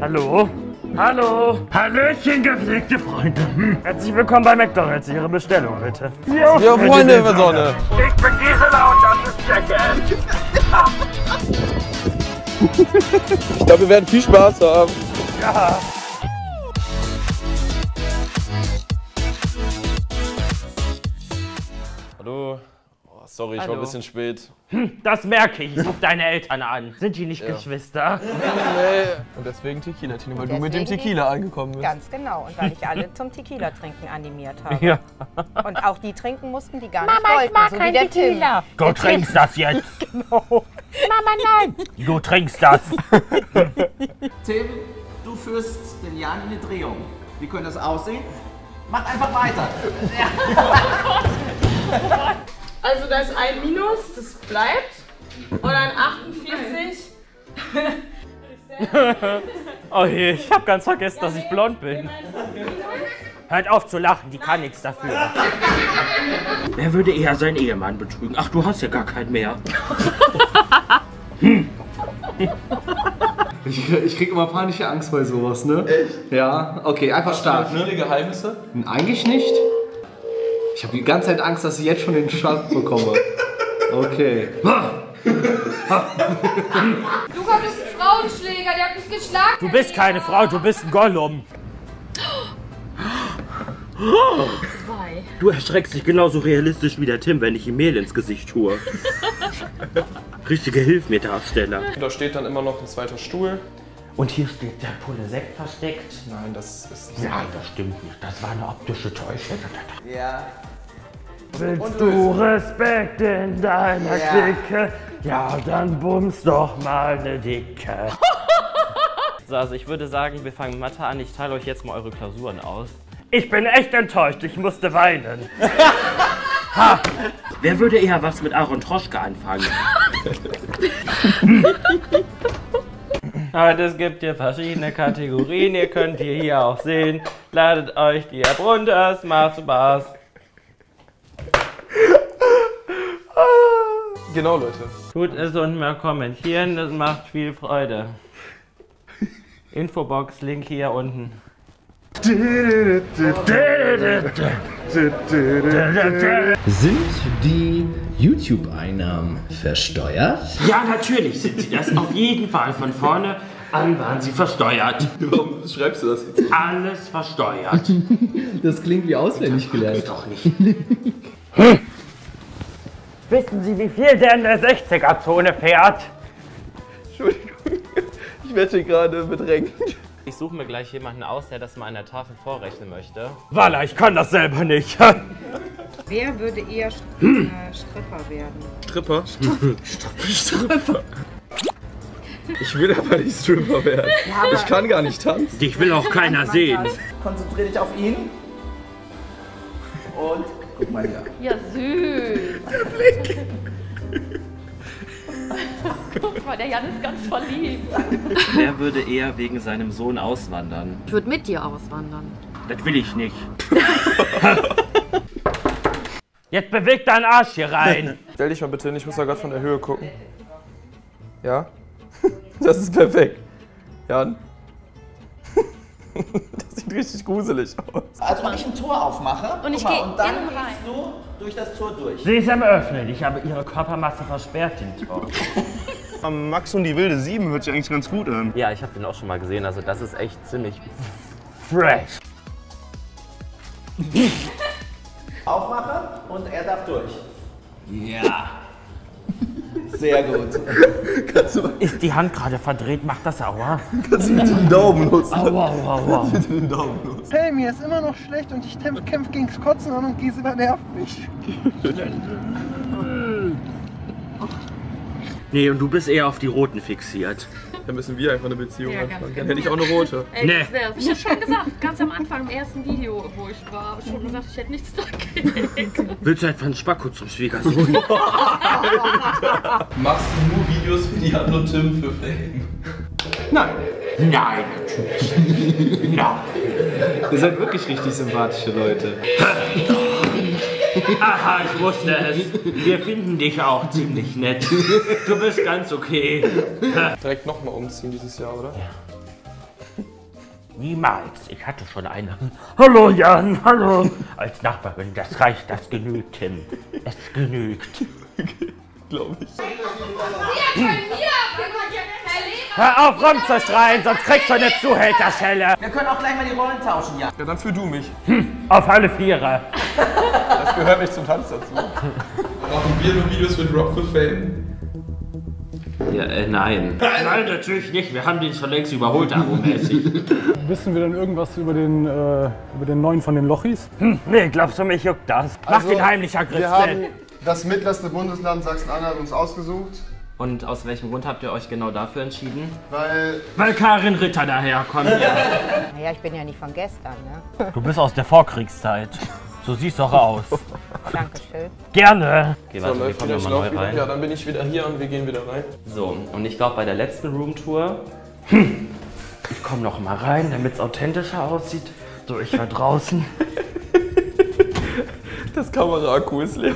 Hallo? Hallo? Hallöchen, gepflegte Freunde. Herzlich willkommen bei McDonald's. Ihre Bestellung, bitte. Ja, Freunde der Sonne. Ich bin Gisela und das ist Jackass. Ich glaube, wir werden viel Spaß haben. Ja. Hallo. Oh, sorry, ich war ein bisschen spät. Das merke ich. Ich rufe deine Eltern an. Sind die nicht Geschwister? Nee. Und deswegen Tequila, Tino, weil du mit dem Tequila angekommen bist. Ganz genau. Und weil ich alle zum Tequila-Trinken animiert habe. Ja. Und auch die trinken mussten, die gar nicht wollten. So wie der Tequila. Du trinkst das jetzt. Genau. Mama, nein. Du trinkst das. Tim, du führst den Jan in die Drehung. Wie könnte das aussehen? Mach einfach weiter. Also da ist ein Minus, das bleibt. Und ein 48. Oh je, ich hab ganz vergessen, dass ich blond bin. Hört auf zu lachen, die kann nichts dafür. Wer würde eher seinen Ehemann betrügen? Ach, du hast ja gar keinen mehr. Ich krieg immer panische Angst bei sowas, ne? Echt? Ja, okay, einfach starten. Viele Geheimnisse? Eigentlich nicht. Ich habe die ganze Zeit Angst, dass ich jetzt schon den Schlag bekomme. Okay. Du bist ein Frauenschläger, der hat mich geschlagen. Du bist keine Frau, du bist ein Gollum. Du erschreckst dich genauso realistisch wie der Tim, wenn ich ihm Mehl ins Gesicht tue. Richtige Hilf mir, Darsteller. Da steht dann immer noch ein zweiter Stuhl. Und hier steht der Pulle Sekt versteckt. Nein, das ist nicht. Nein, das stimmt nicht. Das war eine optische Täuschung. Ja. Willst du Respekt in deiner Clique? Ja, dann bums doch mal eine Dicke. So, also ich würde sagen, wir fangen Mathe an. Ich teile euch jetzt mal eure Klausuren aus. Ich bin echt enttäuscht. Ich musste weinen. Ha! Wer würde eher was mit Aaron Troschke anfangen? Aber es gibt hier verschiedene Kategorien. Ihr könnt hier auch sehen. Ladet euch die App runter. Es macht Spaß. Genau, Leute. Tut es und mal kommentieren. Das macht viel Freude. Infobox, Link hier unten. Sind die YouTube-Einnahmen versteuert? Ja, natürlich sind sie das. Auf jeden Fall. Von vorne an waren sie versteuert. Warum schreibst du das jetzt? Alles versteuert. Das klingt wie auswendig gelernt. Doch nicht. Wissen Sie, wie viel der in der 60er-Zone fährt? Entschuldigung. Ich werde gerade bedrängt. Ich suche mir gleich jemanden aus, der das mal an der Tafel vorrechnen möchte. Walla, ich kann das selber nicht. Wer würde eher Stripper werden? Stripper? Stripper. Ich will aber nicht Stripper werden. Ja, Ich kann gar nicht tanzen. Dich will auch keiner sehen. Konzentrier dich auf ihn. Und guck mal hier. Ja, süß. Guck mal, der Jan ist ganz verliebt. Wer würde eher wegen seinem Sohn auswandern? Ich würde mit dir auswandern. Das will ich nicht. Jetzt beweg deinen Arsch hier rein. Stell dich mal bitte hin, ich muss da gerade von der Höhe gucken. Ja? Das ist perfekt. Jan? Das sieht richtig gruselig aus. Also wenn ich ein Tor aufmache, Und ich guck mal, gehe und dann innen rein. gehst du durch das Tor durch. Sie ist am Öffnen. Ich habe ihre Körpermasse versperrt, den Tor. Max und die wilde 7 hört sich eigentlich ganz gut an. Ja, ich habe den auch schon mal gesehen. Also das ist echt ziemlich fresh. Aufmache und er darf durch. Ja. Sehr gut. Ist die Hand gerade verdreht? Macht das Aua? Kannst du mit dem Daumen los? Aua, aua, aua. Mit dem Daumen los. Hey, mir ist immer noch schlecht und ich kämpfe gegens Kotzen an und Gisela nervt mich. Nee, und du bist eher auf die Roten fixiert. Dann müssen wir einfach eine Beziehung Ja, ganz anfangen. genau. Dann hätte ich auch eine rote. Ey, Nee. das wär's. Ich hab schon gesagt, ganz am Anfang im ersten Video, wo ich war, hab ich schon gesagt, ich hätte nichts dagegen. Willst du etwa einen Spacko zum Schwiegersohn? Machst du nur Videos wie Jan und Tim für Fame? Nein. Nein, natürlich. Nein. Ihr seid wirklich richtig sympathische Leute. Aha, ich wusste es. Wir finden dich auch ziemlich nett. Du bist ganz okay. Direkt nochmal umziehen dieses Jahr, oder? Ja. Niemals. Ich hatte schon eine. Hallo Jan, hallo. Als Nachbarin, das reicht, das genügt, Tim. Es genügt. Glaube ich. Hör auf rumzuschreien, sonst kriegst du eine Zuhälterschelle. Wir können auch gleich mal die Rollen tauschen, Jan. Ja, dann führ du mich. Auf alle Viere. Das gehört nicht zum Tanz dazu. Machen wir nur Videos mit Rob für Fame? Ja, nein. Nein, natürlich nicht. Wir haben den schon längst überholt, abo-mäßig. Wissen wir denn irgendwas über den neuen von den Lochis? Nee, glaubst du, mich juckt das? Mach den heimlicher Griff. Wir haben das mittlerste Bundesland Sachsen-Anhalt uns ausgesucht. Und aus welchem Grund habt ihr euch genau dafür entschieden? Weil Karin Ritter daherkommt. Naja, ich bin ja nicht von gestern, ne? Du bist aus der Vorkriegszeit. So siehst du auch aus. Dankeschön. Gerne. Okay, So, warte, wir läuft kommen wieder, ja ich mal lauf neu wieder. rein. Ja, dann bin ich wieder hier und wir gehen wieder rein. So, und ich glaube bei der letzten Roomtour, ich komme noch mal rein, damit es authentischer aussieht. So, ich war draußen. Das Kameraakku ist leer.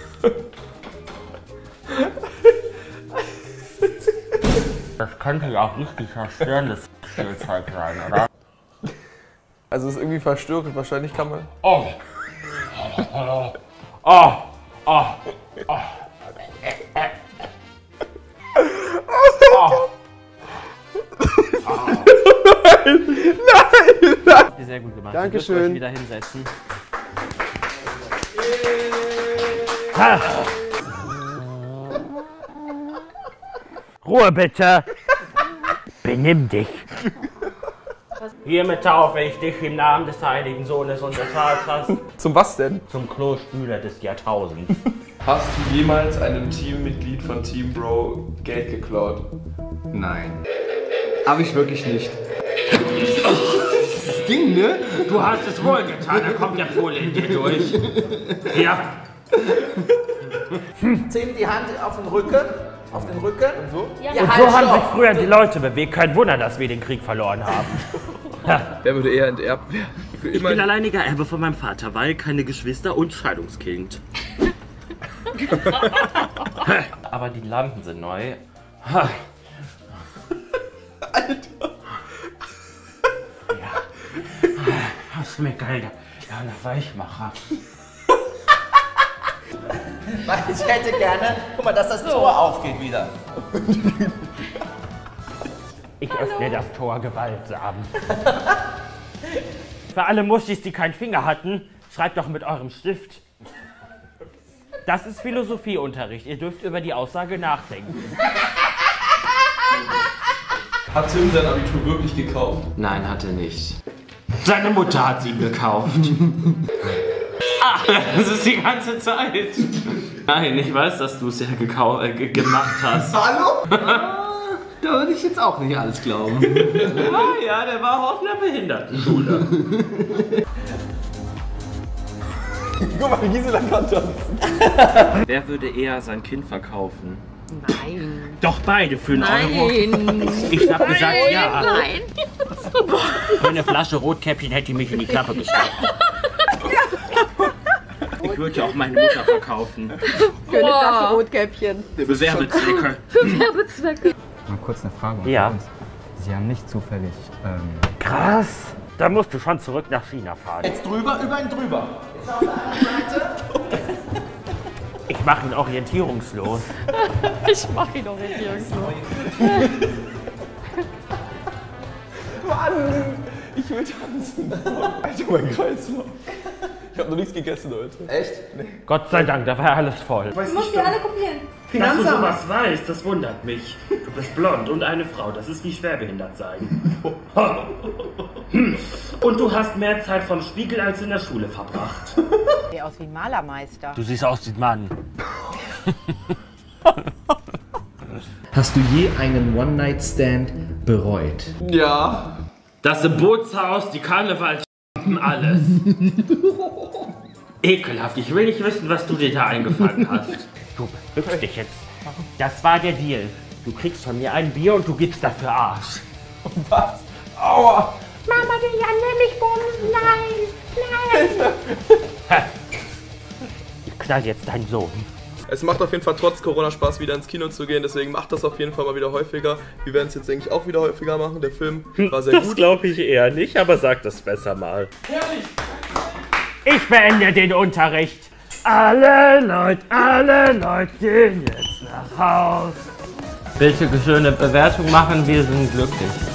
Das könnte ja auch richtig verstörendes Spielzeug sein, oder? Also es ist irgendwie verstörend, wahrscheinlich kann man... Oh! Oh! Oh! Oh! Nein! Habt ihr sehr gut gemacht. Dankeschön. Ihr dürft euch wieder hinsetzen. Ha. Ruhe bitte! Benimm dich! Hiermit taufe ich dich im Namen des Heiligen Sohnes und des Vaters Zum was denn? zum Klospüler des Jahrtausends. Hast du jemals einem Teammitglied von Team Bro Geld geklaut? Nein. Hab ich wirklich nicht. Das Ding, ne? Du hast es wohl getan, da kommt der Pole in dir durch. Ja. Tim, die Hand auf den Rücken. Auf den Rücken. Und so? Ja, Und so haben sich früher die Leute bewegt. Kein Wunder, dass wir den Krieg verloren haben. Wer würde eher enterbt werden? Für Ich bin alleiniger Erbe von meinem Vater, weil keine Geschwister und Scheidungskind. Aber die Lampen sind neu. Alter. Ja. Das schmeckt geil. Ja, nach Weichmacher. Ich hätte gerne, guck mal, dass das Tor aufgeht wieder. Ich öffne das Tor gewaltsam. Für alle Muschis, die keinen Finger hatten, schreibt doch mit eurem Stift. Das ist Philosophieunterricht. Ihr dürft über die Aussage nachdenken. Hat Tim sein Abitur wirklich gekauft? Nein, hat er nicht. Seine Mutter hat es ihm gekauft. Das ist die ganze Zeit. Nein, ich weiß, dass du es ja gemacht hast. Hallo? Da würde ich jetzt auch nicht alles glauben. Ja, der war auch auf einer Behindertenschule. Guck mal, Gisela kann tanzen. Wer würde eher sein Kind verkaufen? Nein. Doch beide für einen Euro. Nein. Ich hab gesagt ja. Nein. Für eine Flasche Rotkäppchen hätte ich mich in die Klappe gesteckt. Ich würde ja auch meine Mutter verkaufen. Für eine Flasche Rotkäppchen. Für Werbezwecke. Für Werbezwecke. Mal kurz eine Frage. Ja. Sie haben nicht zufällig. Krass. Da musst du schon zurück nach China fahren. Jetzt drüber, über ihn drüber. Jetzt auf der anderen Seite. Ich mache ihn orientierungslos. Ich mach ihn orientierungslos. Mann, ich will tanzen. Alter, mein Kreislauf. Ich habe noch nichts gegessen heute. Echt? Nee. Gott sei Dank, da war alles voll. Musst du alle kopieren. Dass du sowas weißt, das wundert mich. Du bist blond und eine Frau, das ist wie schwerbehindert sein. Und du hast mehr Zeit vom Spiegel als in der Schule verbracht. Sieht aus wie ein Malermeister. Du siehst aus wie ein Mann. Hast du je einen One-Night-Stand bereut? Ja. Das Bootshaus, die Karneval, alles. Ekelhaft, ich will nicht wissen, was du dir da eingefangen hast. Du bückst dich jetzt. Das war der Deal. Du kriegst von mir ein Bier und du gibst dafür Arsch. Und was? Aua. Mama, den Jan will mich bumsen. Nein, nein. Ich knall jetzt deinen Sohn. Es macht auf jeden Fall trotz Corona Spaß, wieder ins Kino zu gehen, deswegen macht das auf jeden Fall mal wieder häufiger. Wir werden es jetzt, denke ich, auch wieder häufiger machen. Der Film war sehr gut. Das glaube ich eher nicht, aber sag das besser mal. Ich beende den Unterricht. Alle Leute gehen jetzt nach Haus. Welche schöne Bewertung machen, wir sind glücklich.